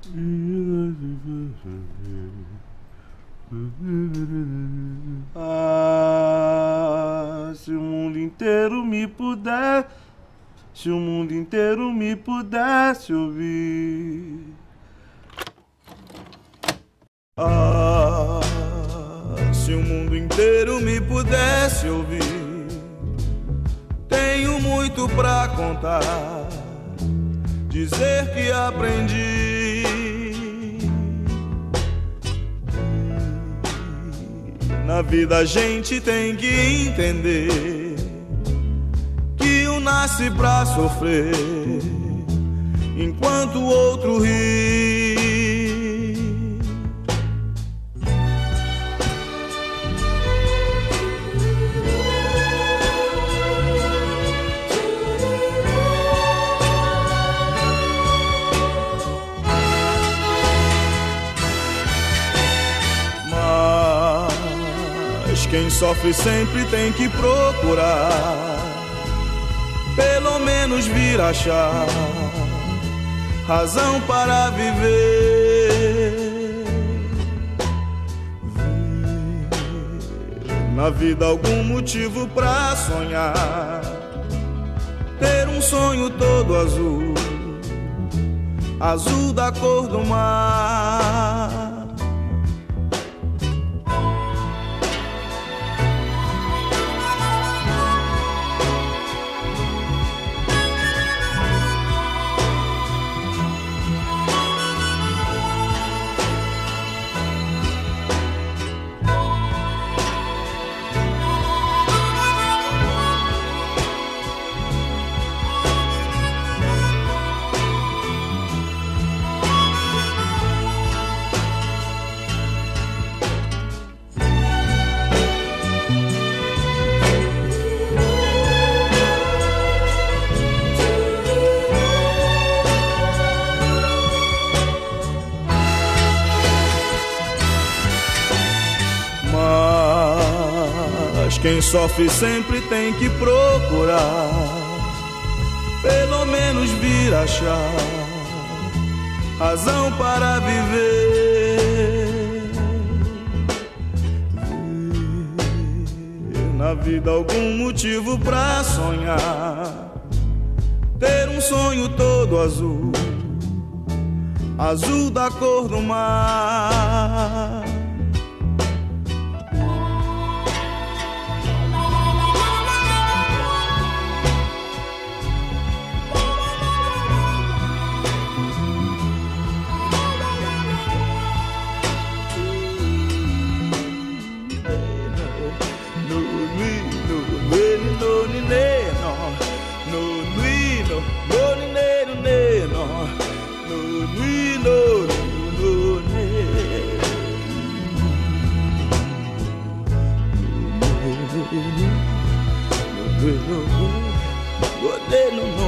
Ah, se o mundo inteiro me pudesse, se o mundo inteiro me pudesse ouvir. Ah, se o mundo inteiro me pudesse ouvir. Tenho muito pra contar, dizer que aprendi. Na vida a gente tem que entender que um nasce pra sofrer, enquanto o outro ri. Quem sofre sempre tem que procurar, pelo menos vir achar razão para viver. Na vida algum motivo pra sonhar, ter um sonho todo azul, azul da cor do mar. Quem sofre sempre tem que procurar, pelo menos vir achar razão para viver. Na vida algum motivo pra sonhar, ter um sonho todo azul, azul da cor do mar. No